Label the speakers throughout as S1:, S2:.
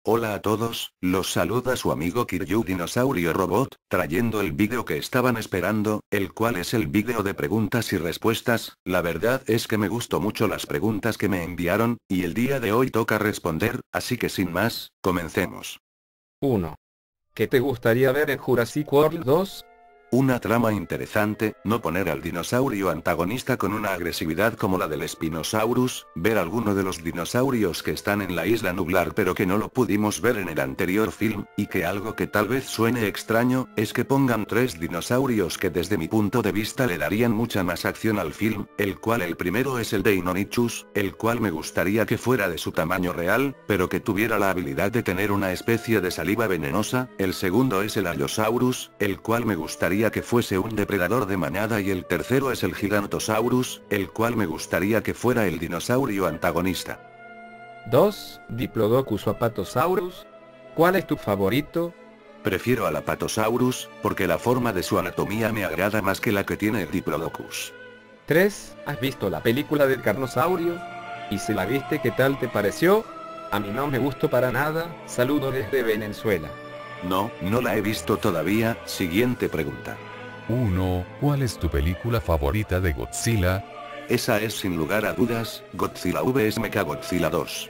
S1: Hola a todos, los saluda su amigo Kiryu Dinosaurio Robot, trayendo el vídeo que estaban esperando, el cual es el vídeo de preguntas y respuestas. La verdad es que me gustó mucho las preguntas que me enviaron, y el día de hoy toca responder, así que sin más, comencemos.
S2: 1. ¿Qué te gustaría ver en Jurassic World 2?
S1: Una trama interesante, no poner al dinosaurio antagonista con una agresividad como la del Spinosaurus, ver alguno de los dinosaurios que están en la isla nublar pero que no lo pudimos ver en el anterior film, y que algo que tal vez suene extraño, es que pongan 3 dinosaurios que desde mi punto de vista le darían mucha más acción al film, el cual el primero es el Deinonychus, el cual me gustaría que fuera de su tamaño real, pero que tuviera la habilidad de tener una especie de saliva venenosa. El segundo es el Allosaurus, el cual me gustaría que fuese un depredador de manada, y el tercero es el Gigantosaurus, el cual me gustaría que fuera el dinosaurio antagonista.
S2: 2. Diplodocus o Apatosaurus. ¿Cuál es tu favorito?
S1: Prefiero al Apatosaurus, porque la forma de su anatomía me agrada más que la que tiene el Diplodocus.
S2: 3. ¿Has visto la película del Carnosaurio? Y si la viste, ¿qué tal te pareció? A mí no me gustó para nada. Saludos desde Venezuela.
S1: No, no la he visto todavía. Siguiente pregunta.
S3: 1. ¿Cuál es tu película favorita de Godzilla?
S1: Esa es sin lugar a dudas, Godzilla vs Mechagodzilla 2.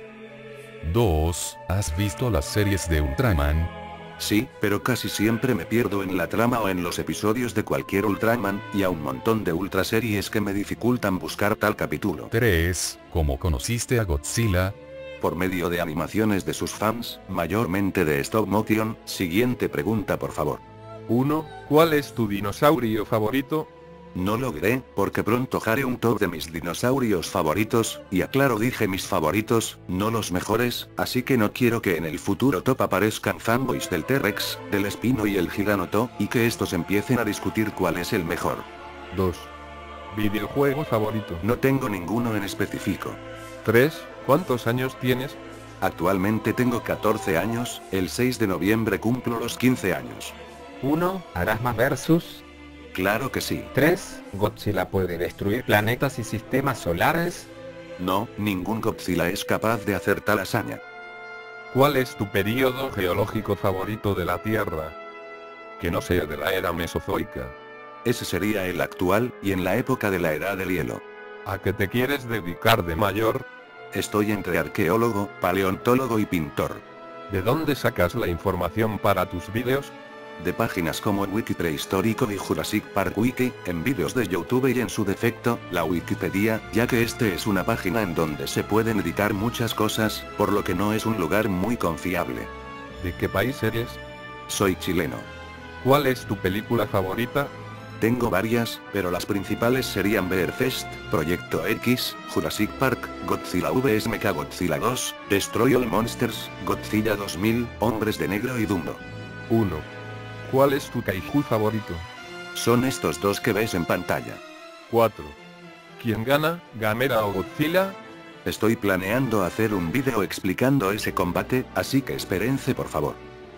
S3: 2. ¿Has visto las series de Ultraman?
S1: Sí, pero casi siempre me pierdo en la trama o en los episodios de cualquier Ultraman, y a un montón de ultraseries que me dificultan buscar tal capítulo.
S3: 3. ¿Cómo conociste a Godzilla?
S1: Por medio de animaciones de sus fans, mayormente de stop motion. Siguiente pregunta por favor.
S4: 1. ¿Cuál es tu dinosaurio favorito?
S1: No logré, porque pronto haré un top de mis dinosaurios favoritos, y aclaro, dije mis favoritos, no los mejores, así que no quiero que en el futuro top aparezcan fanboys del T-Rex, del Espino y el Giganoto, y que estos empiecen a discutir cuál es el mejor.
S4: 2. ¿Videojuego favorito?
S1: No tengo ninguno en específico.
S4: 3. ¿Cuántos años tienes?
S1: Actualmente tengo 14 años, el 6 de noviembre cumplo los 15 años.
S2: 1. Arasma vs.
S1: Claro que sí.
S2: 3. ¿Godzilla puede destruir planetas y sistemas solares?
S1: No, ningún Godzilla es capaz de hacer tal hazaña.
S4: ¿Cuál es tu período geológico favorito de la Tierra? Que no sea de la era mesozoica.
S1: Ese sería el actual, y en la época de la edad del hielo.
S4: ¿A qué te quieres dedicar de mayor?
S1: Estoy entre arqueólogo, paleontólogo y pintor.
S4: ¿De dónde sacas la información para tus vídeos?
S1: De páginas como Wiki Prehistórico y Jurassic Park Wiki, en vídeos de YouTube y en su defecto, la Wikipedia, ya que este es una página en donde se pueden editar muchas cosas, por lo que no es un lugar muy confiable.
S4: ¿De qué país eres?
S1: Soy chileno.
S4: ¿Cuál es tu película favorita?
S1: Tengo varias, pero las principales serían Bear Fest, Proyecto X, Jurassic Park, Godzilla vs Mechagodzilla 2, Destroy All Monsters, Godzilla 2000, Hombres de Negro y Dumbo.
S4: 1. ¿Cuál es tu kaiju favorito?
S1: Son estos dos que ves en pantalla.
S4: 4. ¿Quién gana, Gamera o Godzilla?
S1: Estoy planeando hacer un vídeo explicando ese combate, así que espérense por favor.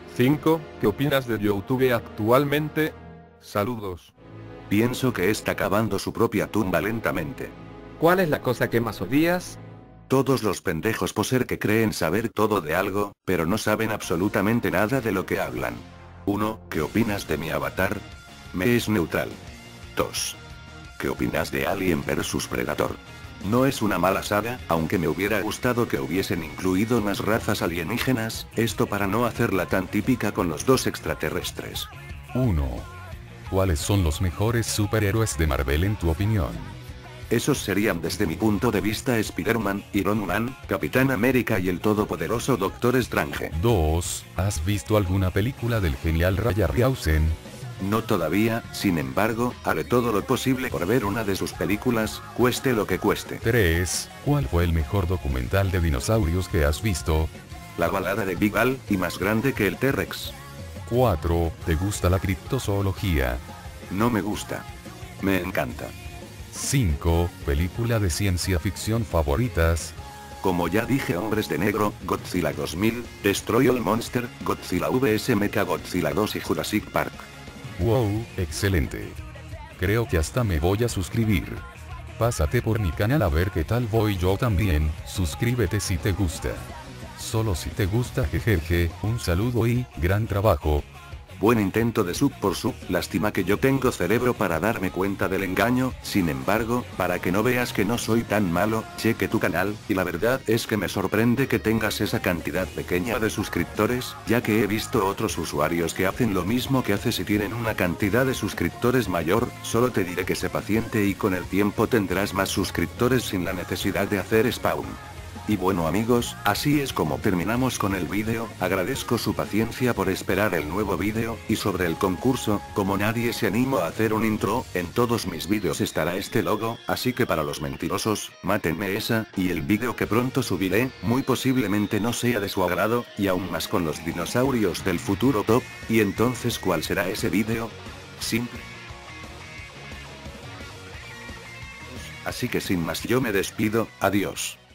S4: 5. ¿Qué opinas de YouTube actualmente? Saludos.
S1: Pienso que está cavando su propia tumba lentamente.
S2: ¿Cuál es la cosa que más odias?
S1: Todos los pendejos poser que creen saber todo de algo, pero no saben absolutamente nada de lo que hablan. 1. ¿Qué opinas de mi avatar? Me es neutral. 2. ¿Qué opinas de Alien vs Predator? No es una mala saga, aunque me hubiera gustado que hubiesen incluido más razas alienígenas, esto para no hacerla tan típica con los dos extraterrestres.
S3: 1. ¿Cuáles son los mejores superhéroes de Marvel en tu opinión?
S1: Esos serían desde mi punto de vista Spider-Man, Iron Man, Capitán América y el todopoderoso Doctor Strange.
S3: 2. ¿Has visto alguna película del genial Ray Harryhausen?
S1: No todavía, sin embargo, haré todo lo posible por ver una de sus películas, cueste lo que cueste.
S3: 3. ¿Cuál fue el mejor documental de dinosaurios que has visto?
S1: La balada de Big Al, y más grande que el T-Rex.
S3: 4. ¿Te gusta la criptozoología?
S1: No me gusta. Me encanta.
S3: 5. ¿Película de ciencia ficción favoritas?
S1: Como ya dije, Hombres de Negro, Godzilla 2000, Destroy All Monster, Godzilla vs Mechagodzilla 2 y Jurassic Park.
S3: Wow, excelente. Creo que hasta me voy a suscribir. Pásate por mi canal a ver qué tal voy yo también, suscríbete si te gusta. solo si te gusta, jejeje, un saludo y, gran trabajo.
S1: Buen intento de sub por sub, lástima que yo tengo cerebro para darme cuenta del engaño, sin embargo, para que no veas que no soy tan malo, cheque tu canal, y la verdad es que me sorprende que tengas esa cantidad pequeña de suscriptores, ya que he visto otros usuarios que hacen lo mismo que haces y tienen una cantidad de suscriptores mayor, solo te diré que sé paciente y con el tiempo tendrás más suscriptores sin la necesidad de hacer spawn. Y bueno amigos, así es como terminamos con el vídeo, agradezco su paciencia por esperar el nuevo vídeo, y sobre el concurso, como nadie se animó a hacer un intro, en todos mis vídeos estará este logo, así que para los mentirosos, mátenme esa, y el vídeo que pronto subiré, muy posiblemente no sea de su agrado, y aún más con los dinosaurios del futuro top, y entonces ¿cuál será ese vídeo? Simple. Así que sin más yo me despido, adiós.